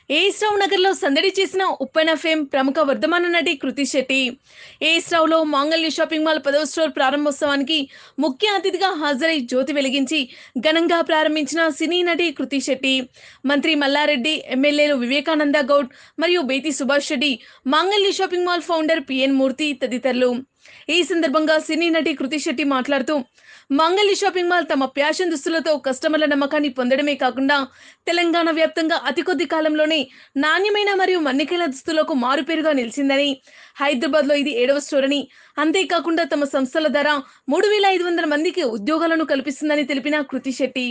ఏ.ఎస నగర్లో సందడి చేసిన ఉప్పెన ఫేమ్ ప్రముఖ వర్ధమాన నటి కృతి శెట్టి. ఏ.ఎసలో మాంగళ్య షాపింగ్ మాల్ 10వ స్టోర్ ప్రారంభోత్సవానికి ముఖ్య అతిథిగా హాజరై జ్యోతి వెలిగించి ఘనంగా ప్రారంభించిన సినీ నటి కృతి శెట్టి. మంత్రి మల్లారెడ్డి, ఎమ్మెల్యేలు వివేకానంద గౌడ్ మరియు Bethi Subhash Reddy, Mangalya shopping mall founder P N Murthy తదితరులు. ఈ సందర్భంగా సినీ నటి కృతి శెట్టి మాట్లాడుతూ, మాంగళ్య షాపింగ్ మాల్ తమ ఫ్యాషన్ దుస్తులతో కస్టమర్ల నమ్మకాన్ని పొందడమే కాకుండా తెలంగాణ వ్యాప్తంగా అతి కొద్ది కాలంలోనే నాణ్యమైన మరియు మన్నికైన దుస్తులకు మారుపేరుగా నిలిచిందని, హైదరాబాద్లో ఇది 7వ స్టోర్ అని, అంతేకాకుండా తమ సంస్థల ద్వారా 3500 మందికి ఉద్యోగాలను కల్పిస్తుందని తెలిపిన కృతి శెట్టి.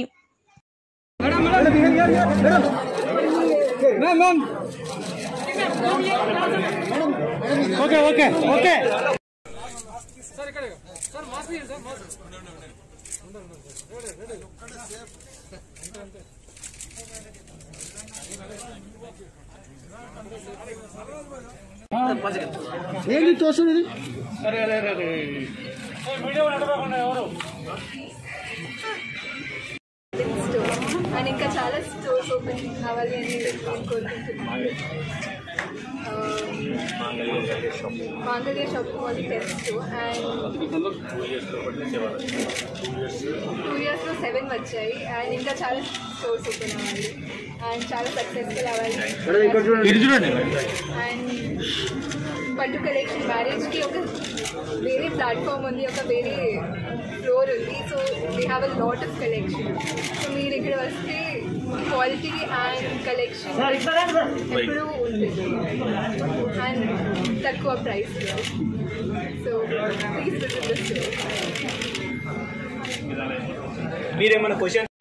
ఏంటి తోస్తుంది అండ్ ఇంకా చాలా స్టోర్స్ ఓపెన్ కావాలి అని కోరుకుంటున్నాను. Mangalya shopping mall 10th store and 2 yearsలో 7 వచ్చాయి అండ్ ఇంకా చాలా స్టోర్స్ ఓపెన్ అవ్వాలి అండ్ చాలా సక్సెస్ఫుల్ అవ్వాలి. అండ్ పట్టు కలెక్షన్ మ్యారేజ్కి ఒక వేరే ప్లాట్ఫామ్ ఉంది, ఒక వేరే ఫ్లోర్ ఉంది. So we have a lot of collection. So మీరు ఇక్కడ వస్తే క్వాలిటీ అండ్ కలెక్షన్ ఎప్పుడూ ఉంటుంది అండ్ తక్కువ price. So please visit the store. మీరేమైనా క్వశ్చన్